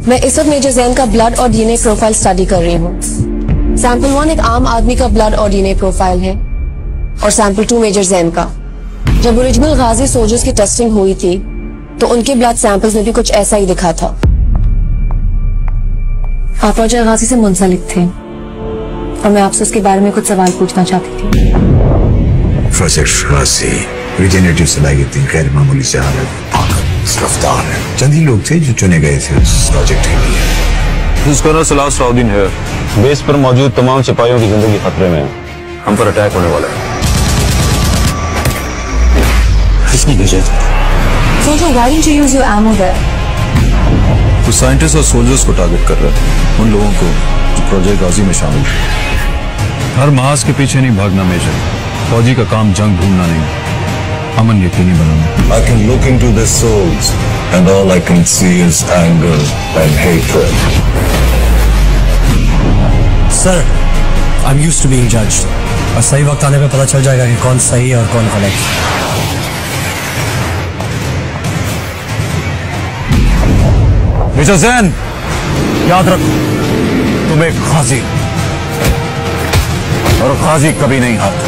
मैं इस वक्त मेजर जैन का ब्लड और डीएनए प्रोफाइल स्टडी कर रही हूँ। सैंपल 1 एक आम आदमी का ब्लड और डीएनए प्रोफाइल है और सैंपल 2 मेजर जैन का। जब ओरिजिनल गाजी सोल्जर्स की टेस्टिंग हुई थी तो उनके ब्लड सैंपल्स में भी कुछ ऐसा ही दिखा था। आप प्रोजेक्ट गाजी से मुंसलिक थे और मैं आपसे उसके बारे में कुछ सवाल पूछना चाहती थी। प्रोजेक्ट गाजी रिजेनरेटिव सलाह इतनी गैर मामूली से रफ्तार है। चंद ही लोग थे जो चुने गए थे उस प्रोजेक्ट के लिए। कर्नल सलाहुद्दीन है। बेस पर मौजूद तमाम सिपाहियों की जिंदगी खतरे में है। हम पर अटैक होने वाला है। किसने भेजा? Why didn't you use your ammo there? वो साइंटिस्ट और सोल्जर्स को टारगेट कर रहे हैं, उन लोगों को जो प्रोजेक्ट गाजी में शामिल हैं। हर महाज के पीछे नहीं भागना मेजर। फौजी का काम जंग ढूंढना नहीं, अमन यकीनी बनाना। I can look into their souls and all I can see is anger and hatred. Sir, I'm used to being judged. और सही वक्त आने पे पता चल जाएगा कि कौन सही है और कौन गलत। मेजर जैन, याद रख, तुम एक गाजी और गाजी कभी नहीं हारता।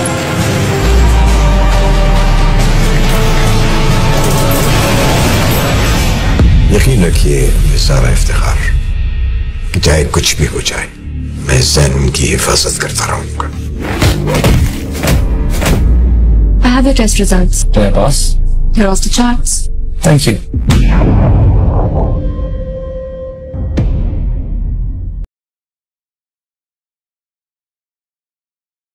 यकीन रखिए ये सारा इफ्तिखार कि चाहे कुछ भी हो जाए मैं जैन की हिफाजत करता रहूंगा। I have your test results. Do I pass? You're off the charts. Thank you.